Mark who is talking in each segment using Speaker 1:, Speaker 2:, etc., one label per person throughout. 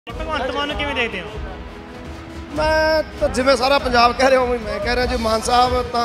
Speaker 1: भगवंत मान किवें देखते हो?
Speaker 2: मैं तो जिवें सारा पंजाब कह रहे हो मैं कह रहा जी मान साहब तो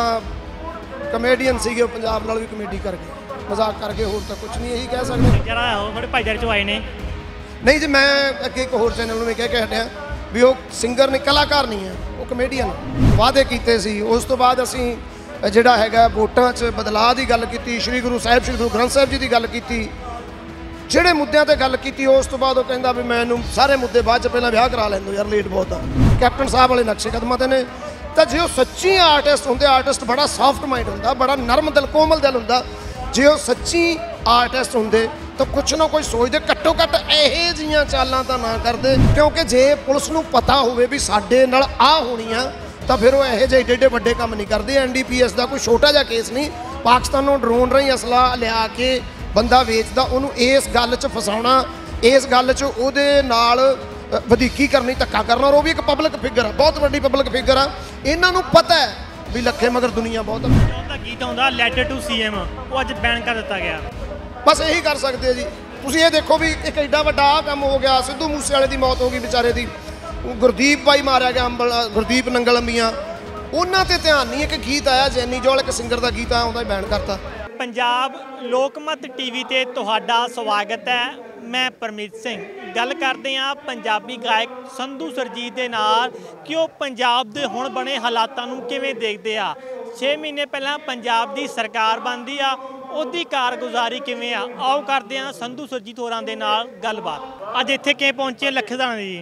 Speaker 2: कमेडियन सीगे पंजाब नाल भी कमेडी कर गए मजाक करके होर तो कुछ नहीं यही कह सकते
Speaker 1: जरा हो थोड़े भाईचारे चो आए ने
Speaker 2: नहीं जी मैं अगे एक होर चैनल में कह के हटिया भी वो सिंगर ने कलाकार नहीं है वो कमेडियन वादे किए सी उस तो बाद असी जिहड़ा हैगा वोटां 'च बदलाव की गल की श्री गुरु ग्रंथ साहिब जी की गल की ਜਿਹੜੇ ਮੁੱਦਿਆਂ ਤੇ ਗੱਲ ਕੀਤੀ ਉਸ ਤੋਂ ਬਾਅਦ ਉਹ ਕਹਿੰਦਾ ਵੀ ਮੈਨੂੰ ਸਾਰੇ ਮੁੱਦੇ ਬਾਅਦ ਚ ਪਹਿਲਾਂ ਵਿਆਹ ਕਰਾ ਲੈਂਦੋ ਯਾਰ ਲੇਟ ਬਹੁਤ ਆ ਕੈਪਟਨ ਸਾਹਿਬ ਵਾਲੇ ਨਕਸ਼ੇ ਕਦਮਾਂ ਤੇ ਨੇ ਤਾਂ ਜੇ ਉਹ ਸੱਚੀ ਆਰਟਿਸਟ ਹੁੰਦੇ ਆਰਟਿਸਟ ਬੜਾ ਸੌਫਟ ਮਾਈਂਡ ਹੁੰਦਾ ਬੜਾ ਨਰਮ ਦਿਲ ਕੋਮਲ ਦਿਲ ਹੁੰਦਾ ਜੇ ਉਹ ਸੱਚੀ ਆਰਟਿਸਟ ਹੁੰਦੇ ਤਾਂ ਕੁਛ ਨਾ ਕੋਈ ਸੋਚਦੇ ਘੱਟੋ ਘੱਟ ਇਹੋ ਜਿਹੀਆਂ ਚਾਲਾਂ ਤਾਂ ਨਾ ਕਰਦੇ ਕਿਉਂਕਿ ਜੇ ਪੁਲਿਸ ਨੂੰ ਪਤਾ ਹੋਵੇ ਵੀ ਸਾਡੇ ਨਾਲ ਆ ਹੋਣੀਆਂ ਤਾਂ ਫਿਰ ਉਹ ਇਹੋ ਜਿਹੇ ਏਡੇ ਵੱਡੇ ਕੰਮ ਨਹੀਂ ਕਰਦੇ ਐਨਡੀਪੀਐਸ ਦਾ ਕੋਈ ਛੋਟਾ ਜਿਹਾ ਕੇਸ ਨਹੀਂ ਪਾਕਿਸਤਾਨੋਂ ਡਰੋਨ ਰਾਹੀਂ ਅਸਲਾ ਲਿਆ ਕੇ ਬੰਦਾ ਵੇਚਦਾ ਉਹਨੂੰ ਇਸ ਗੱਲ 'ਚ ਫਸਾਉਣਾ ਇਸ ਗੱਲ 'ਚ ਉਹਦੇ ਨਾਲ ਵਧੀਕੀ ਕਰਨੀ ਧੱਕਾ ਕਰਨਾ ਔਰ ਉਹ ਵੀ ਇੱਕ ਪਬਲਿਕ ਫਿਗਰ ਆ ਬਹੁਤ ਵੱਡੀ ਪਬਲਿਕ ਫਿਗਰ ਆ ਇਹਨਾਂ ਨੂੰ ਪਤਾ ਹੈ ਵੀ ਲੱਖੇ ਮਗਰ ਦੁਨੀਆ ਬਹੁਤ ਆ
Speaker 1: ਉਹਦਾ ਗੀਤ ਆਉਂਦਾ ਲੈਟਰ ਟੂ ਸੀਐਮ ਉਹ ਅੱਜ ਬੈਨ ਕਰ ਦਿੱਤਾ ਗਿਆ
Speaker 2: ਬਸ ਇਹੀ ਕਰ ਸਕਦੇ ਆ ਜੀ ਤੁਸੀਂ ਇਹ ਦੇਖੋ ਵੀ ਇੱਕ ਐਡਾ ਵੱਡਾ ਕੰਮ ਹੋ ਗਿਆ ਸਿੱਧੂ ਮੂਸੇ ਵਾਲੇ ਦੀ ਮੌਤ ਹੋ ਗਈ ਵਿਚਾਰੇ ਦੀ ਗੁਰਦੀਪ ਬਾਈ ਮਾਰਿਆ ਗਿਆ ਗੁਰਦੀਪ ਨੰਗਲ ਅੰਬੀਆਂ ਉਹਨਾਂ ਤੇ ਧਿਆਨ ਨਹੀਂ ਇੱਕ ਗੀਤ ਆਇਆ ਜੈਨੀ ਜੋਲ ਇੱਕ ਸਿੰਗਰ ਦਾ ਗੀਤ ਆਇਆ ਉਹਦਾ ਬੈਨ ਕਰਤਾ
Speaker 1: पंजाब लोकमत टीवी ते तुहाडा स्वागत है मैं परमीत सिंह गल करते हैं पंजाबी गायक संधू सरजीत दे नाल कि वो पंजाब दे हुण बने हालातां नूं किवें देखदे आ 6 महीने पहलां पंजाब दी सरकार बनदी आ ਉਹਦੀ कारगुजारी किवें आ आओ करदे आ संधू सरजीत होरां दे नाल गलबात अज इत्थे किवें पहुंचे लखदाना जी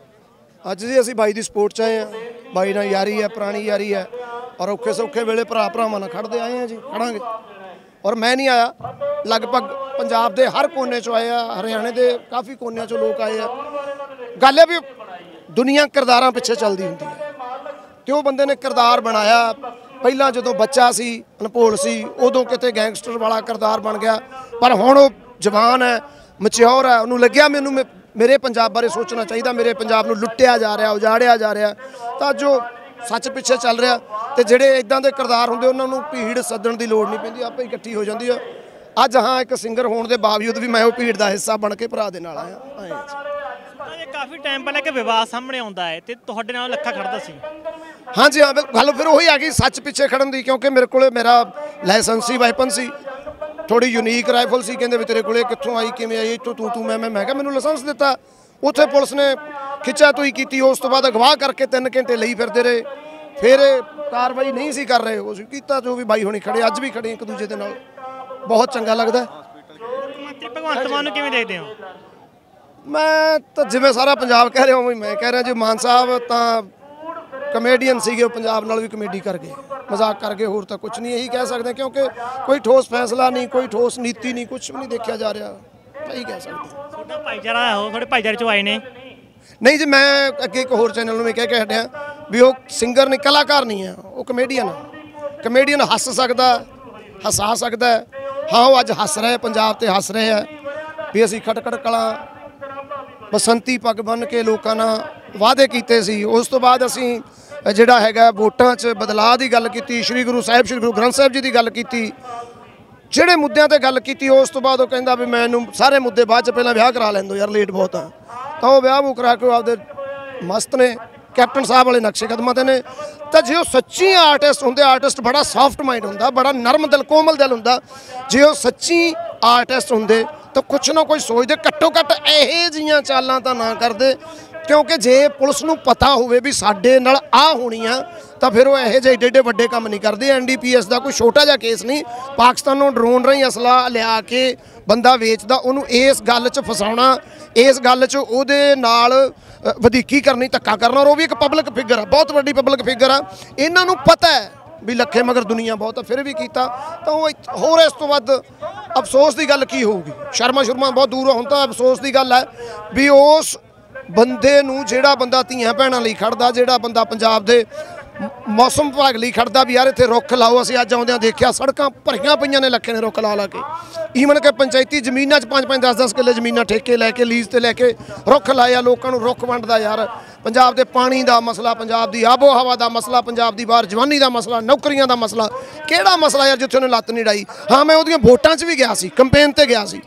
Speaker 2: ਅੱਜ ਜੀ ਅਸੀਂ ਬਾਈ ਦੀ ਸਪੋਰਟ 'ਚ ਆਏ ਆ ਬਾਈ ਨਾਲ ਯਾਰੀ ਹੈ ਪੁਰਾਣੀ ਯਾਰੀ ਹੈ ਔਰ ਔਖੇ ਸੌਖੇ ਵੇਲੇ ਭਰਾ ਭਰਾਵਾਂ ਨਾਲ ਖੜਦੇ ਆਏ ਆ ਜੀ ਖੜਾਂਗੇ और मैं नहीं आया लगभग पंजाब के हर कोने चो आए हरियाणे के काफ़ी कोने चो लोग आए गल है भी दुनिया किरदारां पिछे चलती होंगी है तो बंदे ने किरदार बनाया पहला जो बच्चा सी अनभोल सी उदों किते गैंगस्टर वाला किरदार बन गया पर हुण वो जवान है मच्योर है उन्होंने लग्या मैनू मेरे पंजाब बारे सोचना चाहिए मेरे पंजाब नूं लुट्टिया जा रहा उजाड़िया जा रहा तो जो सच पिछे चल रहा तो जोड़े इदां दे किरदार होंदे उन्होंने भीड़ सदन की लोड़ नहीं पैंदी आपे इकट्ठी हो जाती है अज हाँ एक सिंगर होने के बावजूद भी मैं वो भीड़ का हिस्सा बन के भरा दे नाल आया
Speaker 1: काफ़ी टाइम पहले एक विवाद सामने आता है तो तुहाडे नाल लखा खड़दा सी
Speaker 2: हाँ जी हाँ गल फिर वही आ गई सच पिछे खड़न की क्योंकि मेरे को मेरा लाइसेंसी वैपन सी थोड़ी यूनीक राइफल सी कहते भी तेरे को कितों आई किमें आई इतों तू मैं क्या मैनू लाइसेंस दिता उत्थे पुलिस ने खिचा तुई की उस तो बाद अगवाह करके 3 घंटे लई फिरते रहे फिर कार्रवाई नहीं सी कर रहे उस किया जो भी बाई होनी खड़े अज भी खड़े एक दूजे के नाल बहुत चंगा लगता
Speaker 1: मंत्री भगवंत मान किवें देखते हो?
Speaker 2: मैं तो जिवें सारा पंजाब कह रहे हो मैं कह रहा जी मान साहब तो कमेडियन सीगे पंजाब नाल भी कमेडी कर गए मजाक करके होर तो कुछ नहीं यही कह सकते क्योंकि कोई ठोस फैसला नहीं कोई ठोस नीति नहीं कुछ भी नहीं देखा जा रहा यही कह सकते
Speaker 1: थोड़ा भाईचारा हो थोड़े भाईचारे चो आए ने
Speaker 2: नहीं जी मैं अगे एक होर चैनल में कह के हटिया भी वो सिंगर ने कलाकार नहीं है वो कमेडियन हस सकता हसा सकता है हाँ वो अज हस रहे पंजाब ते हस रहे हैं भी असी खटखट कला बसंती पग बन के लोगों नाल वादे किए सी उस तो बाद असी जिहड़ा हैगा वोटां 'च बदलाव की गल की श्री गुरु ग्रंथ साहिब जी की गल की ਜਿਹੜੇ ਮੁੱਦਿਆਂ ਤੇ ਗੱਲ ਕੀਤੀ ਉਸ ਤੋਂ ਬਾਅਦ ਉਹ ਕਹਿੰਦਾ ਵੀ ਮੈਨੂੰ ਸਾਰੇ ਮੁੱਦੇ ਬਾਅਦ ਚ ਪਹਿਲਾਂ ਵਿਆਹ ਕਰਾ ਲੈਂਦੋ ਯਾਰ ਲੇਟ ਬਹੁਤ ਆ ਤਾਂ ਉਹ ਵਿਆਹ ਉਹ ਕਰਾ ਕੇ ਆਪਦੇ ਮਸਤ ਨੇ ਕੈਪਟਨ ਸਾਹਿਬ ਵਾਲੇ ਨਕਸ਼ੇ ਕਦਮਾਂ ਤੇ ਨੇ ਤਾਂ ਜੇ ਉਹ ਸੱਚੀ ਆਰਟਿਸਟ ਹੁੰਦੇ ਆਰਟਿਸਟ ਬੜਾ ਸੌਫਟ ਮਾਈਂਡ ਹੁੰਦਾ ਬੜਾ ਨਰਮ ਦਿਲ ਕੋਮਲ ਦਿਲ ਹੁੰਦਾ ਜੇ ਉਹ ਸੱਚੀ ਆਰਟਿਸਟ ਹੁੰਦੇ ਤਾਂ ਕੁਛ ਨਾ ਕੋਈ ਸੋਚਦੇ ਘੱਟੋ ਘੱਟ ਇਹੋ ਜਿਹੀਆਂ ਚਾਲਾਂ ਤਾਂ ਨਾ ਕਰਦੇ ਕਿਉਂਕਿ ਜੇ ਪੁਲਿਸ ਨੂੰ ਪਤਾ ਹੋਵੇ ਵੀ ਸਾਡੇ ਨਾਲ ਆ ਹੋਣੀਆਂ ਤਾਂ ਫਿਰ ਉਹ ਇਹੋ ਜਿਹੇ ਏਡੇ ਵੱਡੇ ਕੰਮ ਨਹੀਂ ਕਰਦੇ ਐਨਡੀਪੀਐਸ ਦਾ ਕੋਈ ਛੋਟਾ ਜਿਹਾ ਕੇਸ ਨਹੀਂ ਪਾਕਿਸਤਾਨੋਂ ਡਰੋਨ ਰਾਹੀਂ ਅਸਲਾ ਲਿਆ ਕੇ ਬੰਦਾ ਵੇਚਦਾ ਉਹਨੂੰ ਇਸ ਗੱਲ 'ਚ ਫਸਾਉਣਾ ਇਸ ਗੱਲ 'ਚ ਉਹਦੇ ਨਾਲ ਵਧੀਕੀ ਕਰਨੀ ਧੱਕਾ ਕਰਨਾ ਔਰ ਉਹ ਵੀ ਇੱਕ ਪਬਲਿਕ ਫਿਗਰ ਆ ਬਹੁਤ ਵੱਡੀ ਪਬਲਿਕ ਫਿਗਰ ਆ ਇਹਨਾਂ ਨੂੰ ਪਤਾ ਹੈ ਵੀ ਲੱਖੇ ਮਗਰ ਦੁਨੀਆ ਬਹੁਤ ਆ ਫਿਰ ਵੀ ਕੀਤਾ ਤਾਂ ਉਹ ਹੋਰ ਇਸ ਤੋਂ ਵੱਧ ਅਫਸੋਸ ਦੀ ਗੱਲ ਕੀ ਹੋਊਗੀ ਸ਼ਰਮਾ ਬਹੁਤ ਦੂਰ ਹੁਣ ਤਾਂ ਅਫਸੋਸ ਦੀ ਗੱਲ ਹੈ ਵੀ ਉਸ ਬੰਦੇ ਨੂੰ ਜਿਹੜਾ ਬੰਦਾ ਧੀਆਂ ਭੈਣਾਂ ਲਈ ਖੜਦਾ ਜਿਹੜਾ ਬੰਦਾ ਪੰਜਾਬ ਦੇ मौसम विभाग ਲਈ ਖੜਦਾ ਵੀ ਯਾਰ ਇੱਥੇ ਰੁੱਖ ਲਾਓ ਅਸੀਂ ਅੱਜ ਆਉਂਦਿਆਂ ਦੇਖਿਆ ਸੜਕਾਂ ਭਰੀਆਂ ਪਈਆਂ ਨੇ ਲੱਖੇ ਨੇ ਰੁੱਖ ਲਾ ਕੇ ਈਵਨ ਕਿ ਪੰਚਾਇਤੀ ਜ਼ਮੀਨਾਂ 'ਚ 5-5 10-10 ਕਿੱਲੇ ਜ਼ਮੀਨਾਂ ਠੇਕੇ ਲੈ ਕੇ ਲੀਜ਼ ਤੇ ਲੈ ਕੇ ਰੁੱਖ ਲਾਇਆ ਲੋਕਾਂ ਨੂੰ ਰੁੱਖ ਵੰਡਦਾ ਯਾਰ ਪੰਜਾਬ ਦੇ ਪਾਣੀ ਦਾ ਮਸਲਾ ਪੰਜਾਬ ਦੀ ਆਬੋ ਹਵਾ ਦਾ ਮਸਲਾ ਪੰਜਾਬ ਦੀ ਬਾਹਰ ਜਵਾਨੀ ਦਾ ਮਸਲਾ ਨੌਕਰੀਆਂ ਦਾ ਮਸਲਾ ਕਿਹੜਾ ਮਸਲਾ ਯਾਰ ਜਿੱਥੇ ਉਹਨੇ ਲੱਤ ਨਹੀਂ ਡਾਈ ਹਾਂ ਮੈਂ ਉਹਦੀਆਂ ਵੋਟਾਂ 'ਚ ਵੀ ਗਿਆ ਸੀ ਕੰਪੇਨ ਤੇ ਗਿਆ ਸੀ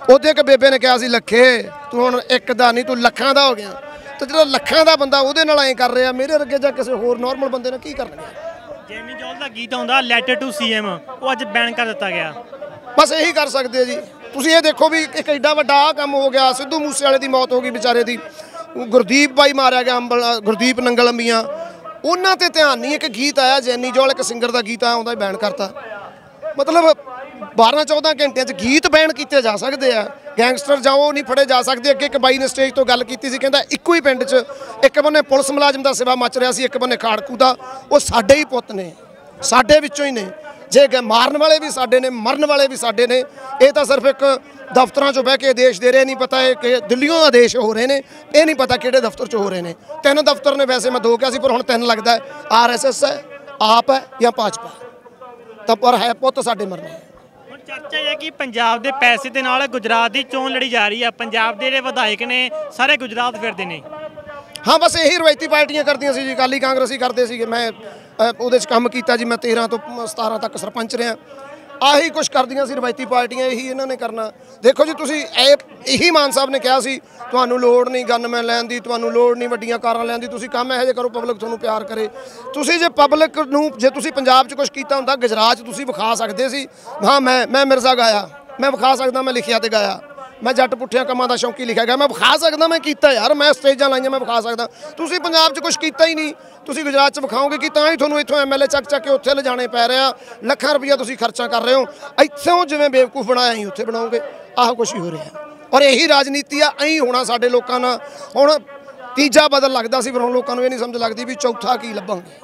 Speaker 2: ਉੱਥੇ ਇੱਕ ਬੇਬੇ ਨੇ ਕਿਹਾ ਸੀ ਲੱਖੇ ਤੂੰ ਹੁਣ ਇੱਕ ਦਾ ਨਹੀਂ ਤੂੰ ਲੱਖਾਂ ਦਾ ਹੋ ਗਿਆ। ਤੇ ਜਿਹੜਾ ਲੱਖਾਂ ਦਾ ਬੰਦਾ ਉਹਦੇ ਨਾਲ ਐਂ ਕਰ ਰਿਹਾ, ਮੇਰੇ ਅੱਗੇ ਜਾਂ ਕਿਸੇ ਹੋਰ ਨਾਰਮਲ ਬੰਦੇ ਨਾਲ ਕੀ ਕਰਨਗੇ।
Speaker 1: ਜੈਨੀ ਜੌਲ ਦਾ ਗੀਤ ਆਉਂਦਾ ਲੈਟਰ ਟੂ ਸੀਐਮ, ਉਹ ਅੱਜ ਬੈਨ ਕਰ ਦਿੱਤਾ ਗਿਆ।
Speaker 2: ਬਸ ਇਹੀ ਕਰ ਸਕਦੇ ਜੀ। ਤੁਸੀਂ ਇਹ ਦੇਖੋ ਵੀ ਇੱਕ ਐਡਾ ਵੱਡਾ ਆਹ ਕੰਮ ਹੋ ਗਿਆ। ਸਿੱਧੂ ਮੂਸੇਵਾਲੇ ਦੀ ਮੌਤ ਹੋ ਗਈ ਵਿਚਾਰੇ ਦੀ, ਗੁਰਦੀਪ ਬਾਈ ਮਾਰਿਆ ਗਿਆ, ਗੁਰਦੀਪ ਨੰਗਲ ਅੰਬੀਆਂ, ਉਹਨਾਂ ਤੇ ਧਿਆਨ ਨਹੀਂ। ਇੱਕ ਗੀਤ ਆਇਆ ਜੈਨੀ ਜੌਲ ਇੱਕ ਸਿੰਗਰ ਦਾ ਗੀਤ ਆਇਆ ਉਹਦਾ ਬੈਨ ਕਰਤਾ। ਮਤਲਬ 12-14 ਘੰਟਿਆਂ 'ਚ ਗੀਤ ਬੈਨ ਕੀਤੇ ਜਾ ਸਕਦੇ ਆ। ਗੈਂਗਸਟਰ ਜਾਓ ਨਹੀਂ ਫੜੇ ਜਾ ਸਕਦੇ। ਅੱਗੇ ਇੱਕ ਬਾਈ ਨੇ ਸਟੇਜ ਤੋਂ ਗੱਲ ਕੀਤੀ ਸੀ, ਕਹਿੰਦਾ ਇੱਕੋ ਹੀ ਪਿੰਡ 'ਚ ਇੱਕ ਬੰਨੇ ਪੁਲਿਸ ਮੁਲਾਜ਼ਮ ਦਾ ਸਿਵਾ ਮੱਚ ਰਿਹਾ ਸੀ, ਇੱਕ ਬੰਨੇ ਖਾੜਕੂ ਦਾ। ਉਹ ਸਾਡੇ ਹੀ ਪੁੱਤ ਨੇ, ਸਾਡੇ ਵਿੱਚੋਂ ਹੀ ਨੇ। ਜੇ ਮਾਰਨ ਵਾਲੇ ਵੀ ਸਾਡੇ ਨੇ, ਮਰਨ ਵਾਲੇ ਵੀ ਸਾਡੇ ਨੇ। ਇਹ ਤਾਂ ਸਿਰਫ ਇੱਕ ਦਫ਼ਤਰਾਂ 'ਚ ਬਹਿ ਕੇ ਆਦੇਸ਼ ਦੇ ਰਹੇ, ਨਹੀਂ ਪਤਾ ਇਹ ਕਿ ਦਿੱਲੀੋਂ ਆਦੇਸ਼ ਹੋ ਰਹੇ ਨੇ, ਇਹ ਨਹੀਂ ਪਤਾ ਕਿਹੜੇ ਦਫ਼ਤਰ 'ਚ ਹੋ ਰਹੇ ਨੇ। 3 ਦਫ਼ਤਰ ਨੇ, ਵੈਸੇ ਮੈਂ 2 ਕਿਹਾ ਸੀ ਪਰ ਹੁਣ 3 ਲੱਗਦਾ ਹੈ। RSS ਹੈ, ਆਪ ਹੈ ਜਾਂ ਭਾਜਪਾ, ਤਾਂ ਪਰ ਹੈ ਪੁੱਤ ਸਾਡੇ ਮਰਨੇ।
Speaker 1: ਹੁਣ ਚਰਚਾ ਇਹ ਹੈ ਕਿ ਪੰਜਾਬ ਦੇ ਪੈਸੇ ਦੇ ਨਾਲ ਗੁਜਰਾਤ ਦੀ ਚੋਣ ਲੜੀ ਜਾ ਰਹੀ ਹੈ। ਪੰਜਾਬ ਦੇ ਜਿਹੜੇ ਵਿਧਾਇਕ ਨੇ ਸਾਰੇ ਗੁਜਰਾਤ ਫਿਰਦੇ ਨੇ।
Speaker 2: ਹਾਂ ਬਸ ਇਹੀ ਰਵਾਇਤੀ ਪਾਰਟੀਆਂ ਕਰਦੀਆਂ ਸੀ ਜੀ। ਅਕਾਲੀ ਕਾਂਗਰਸੀ ਕਰਦੇ ਸੀਗੇ। ਮੈਂ ਉਹਦੇ 'ਚ ਕੰਮ ਕੀਤਾ ਜੀ। ਮੈਂ 13 ਤੋਂ 17 ਤੱਕ ਸਰਪੰਚ ਰਿਹਾ। ਆਹੀ ਕੁਛ ਕਰਦੀਆਂ ਸੀ ਰਵਾਇਤੀ ਪਾਰਟੀਆਂ, ਇਹੀ ਇਹਨਾਂ ਨੇ ਕਰਨਾ। ਦੇਖੋ ਜੀ ਤੁਸੀਂ ਇਹੀ ਮਾਨ ਸਾਹਿਬ ਨੇ ਕਿਹਾ ਸੀ ਤੁਹਾਨੂੰ ਲੋੜ ਨਹੀਂ ਗਨਮੈਨ ਲੈਣ ਦੀ, ਤੁਹਾਨੂੰ ਲੋੜ ਨਹੀਂ ਵੱਡੀਆਂ ਕਾਰਾਂ ਲੈਣ ਦੀ, ਤੁਸੀਂ ਕੰਮ ਇਹੋ ਜਿਹੇ ਕਰੋ ਪਬਲਿਕ ਤੁਹਾਨੂੰ ਪਿਆਰ ਕਰੇ। ਤੁਸੀਂ ਜੇ ਪਬਲਿਕ ਨੂੰ, ਜੇ ਤੁਸੀਂ ਪੰਜਾਬ 'ਚ ਕੁਛ ਕੀਤਾ ਹੁੰਦਾ ਗੁਜਰਾਤ 'ਚ ਤੁਸੀਂ ਵਿਖਾ ਸਕਦੇ ਸੀ। ਹਾਂ ਮੈਂ ਮਿਰਜ਼ਾ ਗਾਇਆ, ਮੈਂ ਵਿਖਾ ਸਕਦਾ, ਮੈਂ ਲਿਖਿਆ ਤੇ ਗਾਇਆ। ਮੈਂ ਜੱਟ ਪੁੱਠਿਆਂ ਕੰਮਾਂ ਦਾ ਸ਼ੌਂਕੀ ਲਿਖਿਆ ਗਿਆ, ਮੈਂ ਵਿਖਾ ਸਕਦਾ, ਮੈਂ ਕੀਤਾ ਯਾਰ, ਮੈਂ ਸਟੇਜਾਂ ਲਾਈਆਂ, ਮੈਂ ਵਿਖਾ ਸਕਦਾ। ਤੁਸੀਂ ਪੰਜਾਬ 'ਚ ਕੁਛ ਕੀਤਾ ਹੀ ਨਹੀਂ। ਤੁਸੀਂ ਗੁਜਰਾਤ 'ਚ ਵਿਖਾਓਗੇ ਕਿ ਤਾਂ ਹੀ ਤੁਹਾਨੂੰ ਇੱਥੋਂ MLA ਚੱਕ ਕੇ ਉੱਥੇ ਲਿਜਾਣੇ ਪੈ ਰਿਹਾ। ਲੱਖਾਂ ਰੁਪਈਆ ਤੁਸੀਂ ਖਰਚਾ ਕਰ ਰਹੇ ਹੋ। ਇੱਥੋਂ ਜਿਵੇਂ ਬੇਵਕੂਫ ਬਣਾਇਆ ਹੀ ਉੱਥੇ ਬਣਾਓਗੇ। ਆਹ ਕੁਛ ਹੀ ਹੋ ਰਿਹਾ ਔਰ ਇਹੀ ਰਾਜਨੀਤੀ ਆ। ਐਂ ਹੋਣਾ ਸਾਡੇ ਲੋਕਾਂ ਨਾਲ। ਹੁਣ ਤੀਜਾ ਬਦਲ ਲੱਗਦਾ ਸੀ, ਪਰ ਹੁਣ ਲੋਕਾਂ ਨੂੰ ਇਹ ਨਹੀਂ ਸਮਝ ਲੱਗਦੀ ਵੀ ਚੌਥਾ ਕੀ ਲੱਭਾਂਗੇ।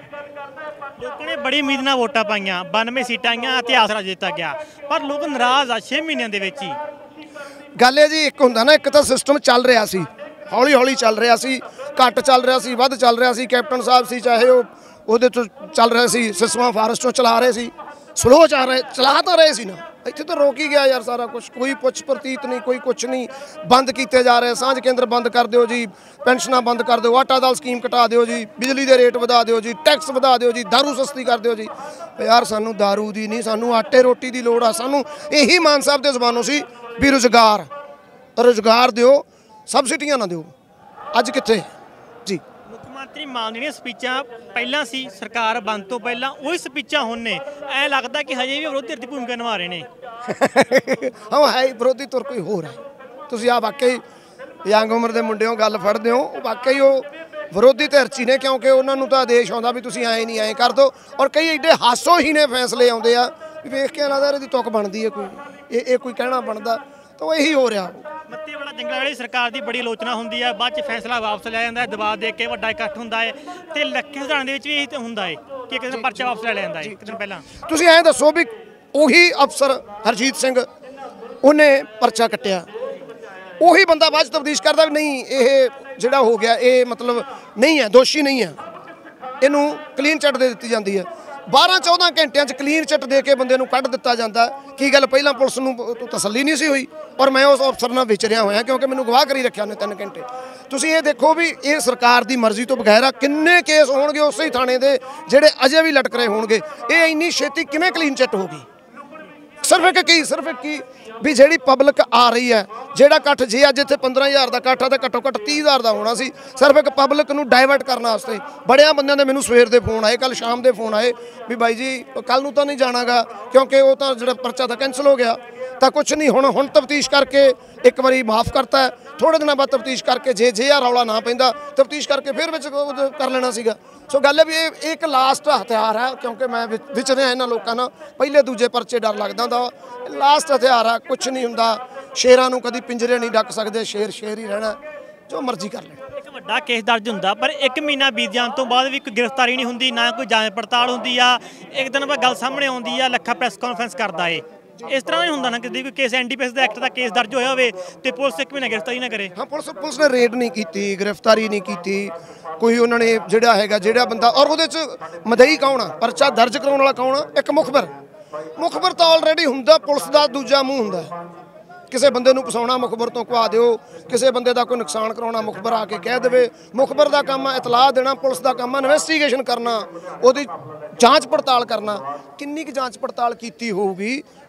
Speaker 1: ਲੋਕਾਂ ਨੇ ਬੜੀ ਉਮੀਦ ਨਾਲ ਵੋਟਾਂ ਪਾਈਆਂ, 92 ਸੀਟਾਂ ਆਈਆਂ, ਇਤਿਹਾਸ ਰਚ ਦਿੱਤਾ ਗਿਆ। ਪਰ ਲੋਕ ਨਾਰਾਜ਼ ਆ 6 ਮਹੀਨਿਆਂ ਦੇ ਵਿੱਚ ਹੀ।
Speaker 2: ਗੱਲ ਇਹ ਜੀ, ਇੱਕ ਹੁੰਦਾ ਨਾ, ਇੱਕ ਤਾਂ ਸਿਸਟਮ ਚੱਲ ਰਿਹਾ ਸੀ, ਹੌਲੀ ਹੌਲੀ ਚੱਲ ਰਿਹਾ ਸੀ, ਘੱਟ ਚੱਲ ਰਿਹਾ ਸੀ, ਵੱਧ ਚੱਲ ਰਿਹਾ ਸੀ। ਕੈਪਟਨ ਸਾਹਿਬ ਸੀ, ਚਾਹੇ ਉਹ ਉਹਦੇ ਤੋਂ ਚੱਲ ਰਿਹਾ ਸੀ, ਸਿਸਵਾ ਫਾਰੈਸਟ ਤੋਂ ਚਲਾ ਰਹੇ ਸੀ, ਸਲੋ ਚਲਾ ਤਾਂ ਰਹੇ ਸੀ ਨਾ। ਇੱਥੇ ਤਾਂ ਰੋਕ ਹੀ ਗਿਆ ਯਾਰ ਸਾਰਾ ਕੁਝ। ਕੋਈ ਪੁੱਛ ਪ੍ਰਤੀਤ ਨਹੀਂ, ਕੋਈ ਕੁਛ ਨਹੀਂ। ਬੰਦ ਕੀਤੇ ਜਾ ਰਹੇ। ਸਾਂਝ ਕੇਂਦਰ ਬੰਦ ਕਰ ਦਿਓ ਜੀ, ਪੈਨਸ਼ਨਾਂ ਬੰਦ ਕਰ ਦਿਓ, ਆਟਾ ਦਾਲ ਸਕੀਮ ਘਟਾ ਦਿਓ ਜੀ, ਬਿਜਲੀ ਦੇ ਰੇਟ ਵਧਾ ਦਿਓ ਜੀ, ਟੈਕਸ ਵਧਾ ਦਿਓ ਜੀ, ਦਾਰੂ ਸਸਤੀ ਕਰ ਦਿਓ ਜੀ। ਯਾਰ ਸਾਨੂੰ ਦਾਰੂ ਦੀ ਨਹੀਂ, ਸਾਨੂੰ ਆਟੇ ਰੋਟੀ ਦੀ ਲੋੜ ਆ। ਸਾਨੂੰ ਇਹੀ ਮਾਨ ਸਾਹਿਬ ਦੇ ਜ਼ਬਾਨੋਂ ਸੀ ਵੀ ਰੁਜ਼ਗਾਰ ਦਿਓ, ਸਬਸਿਡੀਆਂ ਨਾ ਦਿਓ। ਅੱਜ ਕਿੱਥੇ ਜੀ?
Speaker 1: ਮੁੱਖ ਮੰਤਰੀ ਮਾਨ ਦੀਆਂ ਸਪੀਚਾਂ ਪਹਿਲਾਂ ਸੀ ਸਰਕਾਰ ਬੰਦ ਤੋਂ ਪਹਿਲਾਂ, ਉਹੀ ਸਪੀਚਾਂ ਹੁਣ ਨੇ। ਐਂ ਲੱਗਦਾ ਕਿ ਹਜੇ ਵੀ ਵਿਰੋਧੀ ਧਿਰ ਦੀ ਭੂਮਿਕਾ ਨਿਭਾ ਰਹੇ ਨੇ।
Speaker 2: ਹਾਂ ਹੈ ਵਿਰੋਧੀ ਧਿਰ ਕੋਈ ਹੋਰ ਹੈ। ਤੁਸੀਂ ਆ ਵਾਕਈ ਯੰਗ ਉਮਰ ਦੇ ਮੁੰਡਿਓ ਗੱਲ ਫੜਦੇ ਹੋ, ਵਾਕਈ ਉਹ ਵਿਰੋਧੀ ਧਿਰ 'ਚ ਹੀ ਨੇ, ਕਿਉਂਕਿ ਉਹਨਾਂ ਨੂੰ ਤਾਂ ਆਦੇਸ਼ ਆਉਂਦਾ ਵੀ ਤੁਸੀਂ ਐਂ ਨਹੀਂ ਐਂ ਕਰ ਦਿਓ। ਔਰ ਕਈ ਐਡੇ ਹਾਸੋਹੀਣੇ ਫੈਸਲੇ ਆਉਂਦੇ ਆ ਵੀ ਵੇਖ ਕੇ ਲੱਗਦਾ ਇਹਦੀ ਤੁੱਕ ਬਣਦੀ ਹੈ ਕੋਈ, ਇਹ ਕੋਈ ਕਹਿਣਾ ਬਣਦਾ। ਤਾਂ ਇਹੀ ਹੋ ਰਿਹਾ।
Speaker 1: ਮੱਤੇ ਵਾਲਾ ਜੰਗਲ ਵਾਲੀ ਸਰਕਾਰ ਦੀ ਬੜੀ ਆਲੋਚਨਾ ਹੁੰਦੀ ਹੈ, ਬਾਅਦ 'ਚ ਫੈਸਲਾ ਵਾਪਸ ਲਿਆ ਜਾਂਦਾ ਹੈ, ਦਬਾਅ ਦੇ ਕੇ ਵੱਡਾ ਇਕੱਠ ਹੁੰਦਾ ਹੈ। ਤੇ ਲੱਖੇ ਹਜ਼ਾਰਾਂ ਦੇ ਵਿੱਚ ਵੀ ਇਹੀ ਹੁੰਦਾ ਹੈ ਕਿ ਇੱਕ ਦਿਨ ਪਰਚਾ ਵਾਪਸ ਲੈ ਜਾਂਦਾ ਹੈ ਇੱਕ ਦਿਨ ਪਹਿਲਾਂ।
Speaker 2: ਤੁਸੀਂ ਐਂ ਦੱਸੋ ਵੀ ਉਹੀ ਅਫਸਰ ਹਰਜੀਤ ਸਿੰਘ, ਉਹਨੇ ਪਰਚਾ ਕੱਟਿਆ, ਉਹੀ ਬੰਦਾ ਬਾਅਦ 'ਚ ਤਫਤੀਸ਼ ਕਰਦਾ ਵੀ ਨਹੀਂ ਇਹ ਜਿਹੜਾ ਹੋ ਗਿਆ ਇਹ ਮਤਲਬ ਨਹੀਂ ਹੈ, ਦੋਸ਼ੀ ਨਹੀਂ ਹੈ, ਇਹਨੂੰ ਕਲੀਨ ਚਿੱਟ ਦੇ ਦਿੱਤੀ ਜਾਂਦੀ ਹੈ। 12-14 ਘੰਟਿਆਂ 'ਚ ਕਲੀਨ ਚਿੱਟ ਦੇ ਕੇ ਬੰਦੇ ਨੂੰ ਕੱਢ ਦਿੱਤਾ ਜਾਂਦਾ। ਕੀ ਗੱਲ ਪਹਿਲਾਂ ਪੁਲਿਸ ਨੂੰ ਤਸੱਲੀ ਨਹੀਂ ਸੀ ਹੋਈ? ਔਰ ਮੈਂ ਉਸ ਅਫਸਰ ਨਾਲ ਵਿਚਰਿਆ ਹੋਇਆ ਕਿਉਂਕਿ ਮੈਨੂੰ ਗਵਾਹ ਕਰੀ ਰੱਖਿਆ ਉਹਨੇ 3 ਘੰਟੇ। ਤੁਸੀਂ ਇਹ ਦੇਖੋ ਵੀ ਇਹ ਸਰਕਾਰ ਦੀ ਮਰਜ਼ੀ ਤੋਂ ਬਗੈਰ ਕਿੰਨੇ ਕੇਸ ਹੋਣਗੇ ਉਸੇ ਹੀ ਥਾਣੇ ਦੇ ਜਿਹੜੇ ਅਜੇ ਵੀ ਲਟਕ ਰਹੇ ਹੋਣਗੇ। ਇਹ ਇੰਨੀ ਛੇਤੀ ਕਿਵੇਂ ਕਲੀਨ ਚਿੱਟ ਹੋ ਗਈ? ਸਿਰਫ ਇੱਕ ਕੀ ਵੀ ਜਿਹੜੀ ਪਬਲਿਕ ਆ ਰਹੀ ਹੈ, ਜਿਹੜਾ ਇਕੱਠ, ਜੇ ਅੱਜ ਇੱਥੇ 15,000 ਦਾ ਇਕੱਠ ਆ ਤਾਂ ਘੱਟੋ ਘੱਟ 30,000 ਦਾ ਹੋਣਾ ਸੀ। ਸਿਰਫ ਇੱਕ ਪਬਲਿਕ ਨੂੰ ਡਾਇਵਰਟ ਕਰਨ ਵਾਸਤੇ। ਬੜਿਆਂ ਬੰਦਿਆਂ ਦੇ ਮੈਨੂੰ ਸਵੇਰ ਦੇ ਫੋਨ ਆਏ, ਕੱਲ ਸ਼ਾਮ ਦੇ ਫੋਨ ਆਏ ਵੀ ਬਾਈ ਜੀ ਕੱਲ ਨੂੰ ਤਾਂ ਨਹੀਂ ਜਾਣਾਗਾ ਕਿਉਂਕਿ ਉਹ ਤਾਂ ਜਿਹੜਾ ਪਰਚਾ ਤਾਂ ਕੈਂਸਲ ਹੋ ਗਿਆ। ਤਾਂ ਕੁਛ ਨਹੀਂ, ਹੁਣ ਤਫਤੀਸ਼ ਕਰਕੇ ਇੱਕ ਵਾਰੀ ਮਾਫ ਕਰਤਾ, ਥੋੜੇ ਦਿਨਾਂ ਬਾਅਦ ਤਫਤੀਸ਼ ਕਰਕੇ ਜੇ ਆ ਰੌਲਾ ਨਾ ਪੈਂਦਾ ਤਫਤੀਸ਼ ਕਰਕੇ ਫਿਰ ਵਿੱਚ ਕਰ ਲੈਣਾ ਸੀਗਾ। ਸੋ ਗੱਲ ਹੈ ਵੀ ਇਹ ਇੱਕ ਲਾਸਟ ਹਥਿਆਰ ਹੈ, ਕਿਉਂਕਿ ਮੈਂ ਵਿਚਰਿਆ ਇਹਨਾਂ ਲੋਕਾਂ ਨਾਲ। ਪਹਿਲੇ ਦੂਜੇ ਪਰਚੇ ਡਰ ਲੱਗਦਾ ਹੁੰਦਾ, ਲਾਸਟ ਹਥਿਆਰ ਆ। ਕੁਛ ਨਹੀਂ ਹੁੰਦਾ, ਸ਼ੇਰਾਂ ਨੂੰ ਕਦੀ ਪਿੰਜਰੇ ਨਹੀਂ ਡੱਕ ਸਕਦੇ, ਸ਼ੇਰ ਹੀ ਰਹਿਣਾ, ਜੋ ਮਰਜ਼ੀ ਕਰ ਲੈਣ।
Speaker 1: ਇੱਕ ਵੱਡਾ ਕੇਸ ਦਰਜ ਹੁੰਦਾ ਪਰ 1 ਮਹੀਨਾ ਬੀਤ ਜਾਣ ਤੋਂ ਬਾਅਦ ਵੀ ਕੋਈ ਗ੍ਰਿਫਤਾਰੀ ਨਹੀਂ ਹੁੰਦੀ, ਨਾ ਕੋਈ ਜਾਂਚ ਪੜਤਾਲ ਹੁੰਦੀ ਆ। ਇੱਕ ਦਿਨ ਬਾਅਦ ਗੱਲ ਸਾਹਮਣੇ ਆਉਂਦੀ ਆ, ਲੱਖਾ ਪ੍ਰੈਸ ਕਾਨਫਰੰਸ ਕਰਦਾ ਏ। ਇਸ ਤਰ੍ਹਾਂ ਨਹੀਂ ਹੁੰਦਾ ਨਾ ਕਿ ਕੋਈ ਕੇਸ NDPS ਦਾ ਐਕਟ ਦਾ ਕੇਸ ਦਰਜ ਹੋਇਆ ਹੋਵੇ ਤੇ ਪੁਲਿਸ 1 ਮਹੀਨਾ ਗ੍ਰਿਫਤਾਰੀ ਨਾ ਕਰੇ। ਹਾਂ,
Speaker 2: ਪੁਲਿਸ ਨੇ ਰੇਡ ਨਹੀਂ ਕੀਤੀ, ਗ੍ਰਿਫਤਾਰੀ ਨਹੀਂ ਕੀਤੀ ਕੋਈ। ਉਹਨਾਂ ਨੇ ਜਿਹੜਾ ਬੰਦਾ, ਔਰ ਉਹਦੇ 'ਚ ਮਦਈ ਕੌਣ ਆ, ਪਰਚਾ ਦਰਜ ਕਰਾਉਣ ਵਾਲਾ ਕੌਣ ਆ? ਇੱਕ ਮੁਖਬਰ ਤਾਂ ਆਲਰੇਡੀ ਹੁੰਦਾ। ਪੁਲਿਸ ਦਾ ਦੂਜਾ ਮੂੰਹ ਹੁੰਦਾ। ਕਿਸੇ ਬੰਦੇ ਨੂੰ ਫਸਾਉਣਾ ਮੁਖਬਰ ਤੋਂ ਕਹਾ ਦਿਓ, ਕਿਸੇ ਬੰਦੇ ਦਾ ਕੋਈ ਨੁਕਸਾਨ ਕਰਾਉਣਾ ਮੁਖਬਰ ਆ ਕੇ ਕਹਿ ਦੇਵੇ। ਮੁਖਬਰ ਦਾ ਕੰਮ ਆ ਇਤਲਾਹ ਦੇਣਾ, ਪੁਲਿਸ ਦਾ ਕੰਮ ਆ ਇਨਵੈਸਟੀਗੇਸ਼ਨ ਕਰਨਾ, ਉਹਦੀ ਜਾਂਚ ਪੜਤਾਲ ਕਰਨਾ। ਕਿੰਨੀ ਕੁ ਜਾਂਚ ਪੜਤਾਲ ਕੀਤੀ ਹੋਊਗੀ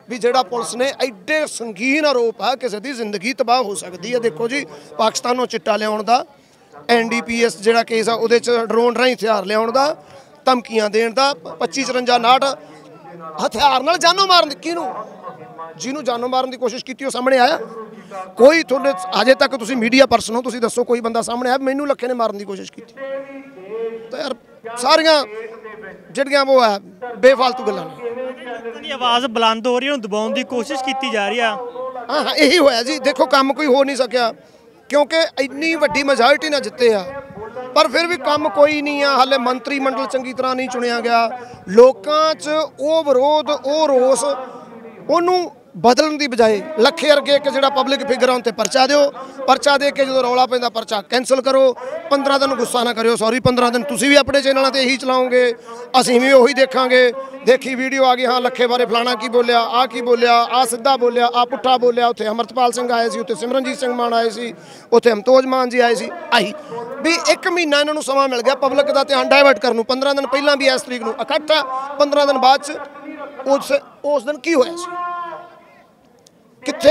Speaker 2: ਵੀ ਜਿਹੜਾ ਪੁਲਿਸ ਨੇ ਐਡੇ ਸੰਗੀਨ ਆਰੋਪ ਆ ਕਿਸੇ ਦੀ ਜ਼ਿੰਦਗੀ ਤਬਾਹ ਹੋ ਸਕਦੀ ਹੈ। ਦੇਖੋ ਜੀ, ਪਾਕਿਸਤਾਨੋਂ ਚਿੱਟਾ ਲਿਆਉਣ ਦਾ, NDPS ਜਿਹੜਾ ਕੇਸ ਆ ਉਹਦੇ 'ਚ ਡਰੋਨ ਰਾਹੀਂ ਹਥਿਆਰ ਲਿਆਉਣ ਦਾ, ਧਮਕੀਆਂ ਦੇਣ ਦਾ, 25 54 59 ਹਥਿਆਰ ਨਾਲ ਜਾਨੋਂ ਮਾਰਨ ਦੀ, ਕਿਹਨੂੰ ਜਿਹਨੂੰ ਜਾਨੋਂ ਮਾਰਨ ਦੀ ਕੋਸ਼ਿਸ਼ ਕੀਤੀ ਉਹ ਸਾਹਮਣੇ ਆਇਆ? ਕੋਈ ਤੁਹਾਡੇ ਅਜੇ ਤੱਕ ਤੁਸੀਂ ਮੀਡੀਆ ਪਰਸਨ ਹੋ, ਤੁਸੀਂ ਦੱਸੋ ਕੋਈ ਬੰਦਾ ਸਾਹਮਣੇ ਆਇਆ ਮੈਨੂੰ ਲੱਖੇ ਨੇ ਮਾਰਨ ਦੀ ਕੋਸ਼ਿਸ਼ ਕੀਤੀ? ਤਾਂ ਯਾਰ ਸਾਰੀਆਂ ਜਿਹੜੀਆਂ ਉਹ ਹੈ ਬੇਫਾਲਤੂ ਗੱਲਾਂ ਨੇ।
Speaker 1: ਲੋਕਾਂ ਦੀ ਆਵਾਜ਼ ਬੁਲੰਦ ਹੋ ਰਹੀ ਹੈ, ਉਹਨੂੰ ਦਬਾਉਣ ਦੀ ਕੋਸ਼ਿਸ਼ ਕੀਤੀ ਜਾ ਰਹੀ ਆ।
Speaker 2: ਹਾਂ ਇਹੀ ਹੋਇਆ ਜੀ। ਦੇਖੋ ਕੰਮ ਕੋਈ ਹੋ ਨਹੀਂ ਸਕਿਆ ਕਿਉਂਕਿ ਇੰਨੀ ਵੱਡੀ ਮੈਜੋਰਟੀ ਨਾਲ ਜਿੱਤੇ ਆ, ਪਰ ਫਿਰ ਵੀ ਕੰਮ ਕੋਈ ਨਹੀਂ ਆ। ਹਾਲੇ ਮੰਤਰੀ ਮੰਡਲ ਚੰਗੀ ਤਰ੍ਹਾਂ ਨਹੀਂ ਚੁਣਿਆ ਗਿਆ। ਲੋਕਾਂ 'ਚ ਉਹ ਵਿਰੋਧ, ਉਹ ਰੋਸ, ਉਹਨੂੰ ਬਦਲਣ ਦੀ ਬਜਾਏ ਲੱਖੇ ਵਰਗੇ ਇੱਕ ਜਿਹੜਾ ਪਬਲਿਕ ਫਿਗਰ ਆ ਉਹਨ 'ਤੇ ਪਰਚਾ ਦਿਓ, ਪਰਚਾ ਦੇ ਕੇ ਜਦੋਂ ਰੌਲਾ ਪੈਂਦਾ ਪਰਚਾ ਕੈਂਸਲ ਕਰੋ। 15 ਦਿਨ ਗੁੱਸਾ ਨਾ ਕਰਿਓ, ਸੌਰੀ 15 ਦਿਨ ਤੁਸੀਂ ਵੀ ਆਪਣੇ ਚੈਨਲਾਂ 'ਤੇ ਇਹੀ ਚਲਾਓਗੇ, ਅਸੀਂ ਵੀ ਉਹੀ ਦੇਖਾਂਗੇ। ਦੇਖੀ ਵੀਡੀਓ ਆ ਗਈ, ਹਾਂ ਲੱਖੇ ਬਾਰੇ ਫਲਾਣਾ ਕੀ ਬੋਲਿਆ, ਆਹ ਕੀ ਬੋਲਿਆ, ਆਹ ਸਿੱਧਾ ਬੋਲਿਆ, ਆਹ ਪੁੱਠਾ ਬੋਲਿਆ। ਉੱਥੇ ਅਮਰਤਪਾਲ ਸਿੰਘ ਆਏ ਸੀ, ਉੱਥੇ ਸਿਮਰਨਜੀਤ ਸਿੰਘ ਮਾਨ ਆਏ ਸੀ, ਉੱਥੇ ਅਮਤੋਜ ਮਾਨ ਜੀ ਆਏ ਸੀ। ਆਹੀ ਵੀ 1 ਮਹੀਨਾ ਇਹਨਾਂ ਨੂੰ ਸਮਾਂ ਮਿਲ ਗਿਆ ਪਬਲਿਕ ਦਾ ਧਿਆਨ ਡਾਇਵਰਟ ਕਰਨ ਨੂੰ। 15 ਦਿਨ ਪਹਿਲਾਂ ਵੀ ਇਸ ਤਰੀਕ ਨੂੰ ਇਕੱਠ ਆ, 15 ਦਿਨ ਬਾਅਦ 'ਚ ਉਸ ਦਿਨ ਕੀ ਹੋਇਆ ਸੀ? ਕਿੱਥੇ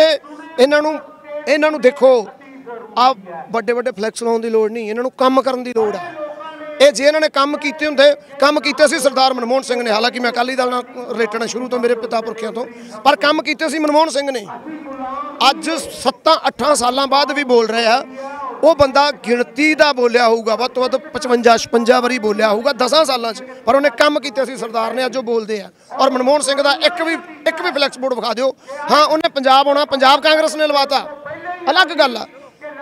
Speaker 2: ਇਹਨਾਂ ਨੂੰ ਦੇਖੋ, ਆ ਵੱਡੇ ਵੱਡੇ ਫਲੈਕਸ ਲਾਉਣ ਦੀ ਲੋੜ ਨਹੀਂ, ਇਹਨਾਂ ਨੂੰ ਕੰਮ ਕਰਨ ਦੀ ਲੋੜ ਆ। ਇਹ ਜੇ ਇਹਨਾਂ ਨੇ ਕੰਮ ਕੀਤੇ ਹੁੰਦੇ, ਕੰਮ ਕੀਤੇ ਸੀ ਸਰਦਾਰ ਮਨਮੋਹਨ ਸਿੰਘ ਨੇ, ਹਾਲਾਂਕਿ ਮੈਂ ਅਕਾਲੀ ਦਲ ਨਾਲ ਰਿਲੇਟਡ ਹਾਂ ਸ਼ੁਰੂ ਤੋਂ, ਮੇਰੇ ਪਿਤਾ ਪੁਰਖਿਆਂ ਤੋਂ, ਪਰ ਕੰਮ ਕੀਤੇ ਸੀ ਮਨਮੋਹਨ ਸਿੰਘ ਨੇ। ਅੱਜ 7-8 ਸਾਲਾਂ ਬਾਅਦ ਵੀ ਬੋਲ ਰਹੇ ਆ। ਉਹ ਬੰਦਾ ਗਿਣਤੀ ਦਾ ਬੋਲਿਆ ਹੋਊਗਾ ਵੱਧ ਤੋਂ ਵੱਧ 55-56 ਵਾਰੀ ਬੋਲਿਆ ਹੋਊਗਾ 10 ਸਾਲਾਂ 'ਚ, ਪਰ ਉਹਨੇ ਕੰਮ ਕੀਤੇ ਸੀ ਸਰਦਾਰ ਨੇ। ਅੱਜ ਉਹ ਬੋਲਦੇ ਆ। ਔਰ ਮਨਮੋਹਨ ਸਿੰਘ ਦਾ ਇੱਕ ਵੀ ਫਲੈਕਸ ਬੋਰਡ ਵਿਖਾ ਦਿਓ। ਹਾਂ ਉਹਨੇ ਪੰਜਾਬ ਆਉਣਾ, ਪੰਜਾਬ ਕਾਂਗਰਸ ਨੇ ਲਵਾਤਾ, ਅਲੱਗ ਗੱਲ ਆ।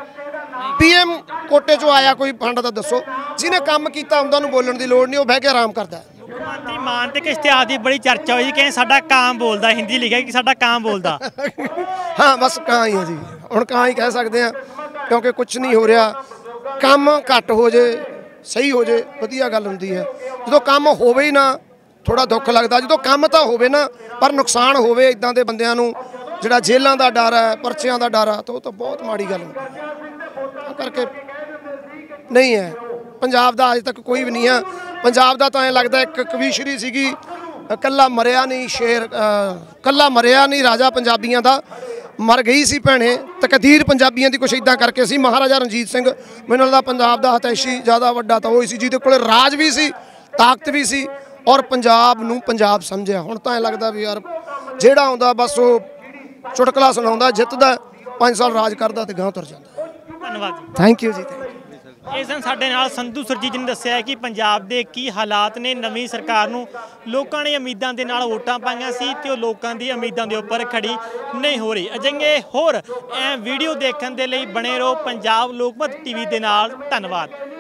Speaker 2: PM ਕੋਟੇ 'ਚੋਂ ਆਇਆ ਕੋਈ ਫੰਡ ਦਾ ਦੱਸੋ? ਜਿਹਨੇ ਕੰਮ ਕੀਤਾ ਹੁੰਦਾ ਨੂੰ ਬੋਲਣ ਦੀ ਲੋੜ ਨਹੀਂ, ਉਹ ਬਹਿ ਕੇ ਆਰਾਮ ਕਰਦਾ।
Speaker 1: ਮੰਤਰੀ ਮਾਨ ਤੇ ਇਸ਼ਤਿਹਾਰ ਦੀ ਬੜੀ ਚਰਚਾ ਹੋਈ ਕਿ ਸਾਡਾ ਕਾਂ ਬੋਲਦਾ, ਹਿੰਦੀ ਲਿਖਿਆ ਕਿ ਸਾਡਾ ਕਾਂ ਬੋਲਦਾ।
Speaker 2: ਹਾਂ ਬਸ ਕਾਂ ਹੀ ਆ ਜੀ, ਹੁਣ ਕਾਂ ਹੀ ਕਹਿ ਸਕਦੇ ਆ ਕਿਉਂਕਿ ਕੁਝ ਨਹੀਂ ਹੋ ਰਿਹਾ। ਕੰਮ ਘੱਟ ਹੋ ਜੇ, ਸਹੀ ਹੋ ਜੇ, ਵਧੀਆ ਗੱਲ ਹੁੰਦੀ ਹੈ। ਜਦੋਂ ਕੰਮ ਹੋਵੇ ਹੀ ਨਾ ਥੋੜਾ ਦੁੱਖ ਲੱਗਦਾ। ਜਦੋਂ ਕੰਮ ਤਾਂ ਹੋਵੇ ਨਾ ਪਰ ਨੁਕਸਾਨ ਹੋਵੇ ਇਦਾਂ ਦੇ ਬੰਦਿਆਂ ਨੂੰ, ਜਿਹੜਾ ਜੇਲ੍ਹਾਂ ਦਾ ਡਰ ਹੈ, ਪਰਚਿਆਂ ਦਾ ਡਰ ਆ, ਤਾਂ ਉਹ ਤਾਂ ਬਹੁਤ ਮਾੜੀ ਗੱਲ ਹੁੰਦੀ ਹੈ। ਕਰਕੇ ਨਹੀਂ ਹੈ ਪੰਜਾਬ ਦਾ, ਅੱਜ ਤੱਕ ਕੋਈ ਵੀ ਨਹੀਂ ਆ ਪੰਜਾਬ ਦਾ। ਤਾਂ ਐਂ ਲੱਗਦਾ ਇੱਕ ਕਵੀਸ਼ਰੀ ਸੀਗੀ, ਕੱਲਾ ਮਰਿਆ ਨਹੀਂ ਸ਼ੇਰ, ਕੱਲਾ ਮਰਿਆ ਨਹੀਂ ਰਾਜਾ ਪੰਜਾਬੀਆਂ ਦਾ, ਮਰ ਗਈ ਸੀ ਭੈਣੇ ਤਕਦੀਰ ਪੰਜਾਬੀਆਂ ਦੀ, ਕੁਛ ਇਦਾਂ ਕਰਕੇ ਸੀ। ਮਹਾਰਾਜਾ ਰਣਜੀਤ ਸਿੰਘ ਮੈਨੂੰ ਲੱਗਦਾ ਪੰਜਾਬ ਦਾ ਹਤੈਸ਼ੀ ਜ਼ਿਆਦਾ ਵੱਡਾ ਤਾਂ ਉਹ ਸੀ ਜਿਹਦੇ ਕੋਲ ਰਾਜ ਵੀ ਸੀ, ਤਾਕਤ ਵੀ ਸੀ, ਔਰ ਪੰਜਾਬ ਨੂੰ ਪੰਜਾਬ ਸਮਝਿਆ। ਹੁਣ ਤਾਂ ਐਂ ਲੱਗਦਾ ਵੀ ਯਾਰ ਜਿਹੜਾ ਆਉਂਦਾ ਬਸ ਉਹ ਚੁਟਕਲਾ ਸੁਣਾਉਂਦਾ, ਜਿੱਤਦਾ 5 ਸਾਲ ਰਾਜ ਕਰਦਾ ਤੇ ਗਾਂਹ ਤੁਰ ਜਾਂਦਾ।
Speaker 1: ਧੰਨਵਾਦ ਜੀ।
Speaker 2: ਥੈਂਕ ਯੂ ਜੀ, ਥੈਂਕ ਯੂ।
Speaker 1: ਇਸ ਦਿਨ ਸਾਡੇ ਨਾਲ ਸੰਧੂ ਸਰਜੀਤ ਜੀ ਨੇ ਦੱਸਿਆ ਕਿ ਪੰਜਾਬ ਦੇ ਕੀ ਹਾਲਾਤ ਨੇ। ਨਵੀਂ ਸਰਕਾਰ ਨੂੰ ਲੋਕਾਂ ਨੇ ਉਮੀਦਾਂ ਦੇ ਨਾਲ ਵੋਟਾਂ ਪਾਈਆਂ ਸੀ ਤੇ ਉਹ ਲੋਕਾਂ ਦੀ ਉਮੀਦਾਂ ਦੇ ਉੱਪਰ ਖੜੀ ਨਹੀਂ ਹੋ ਰਹੀ। ਅਜਿਹੇ ਹੋਰ ਵੀਡੀਓ ਦੇਖਣ ਦੇ ਲਈ ਬਣੇ ਰਹੋ ਪੰਜਾਬ ਲੋਕਮਤ TV ਦੇ ਨਾਲ। ਧੰਨਵਾਦ।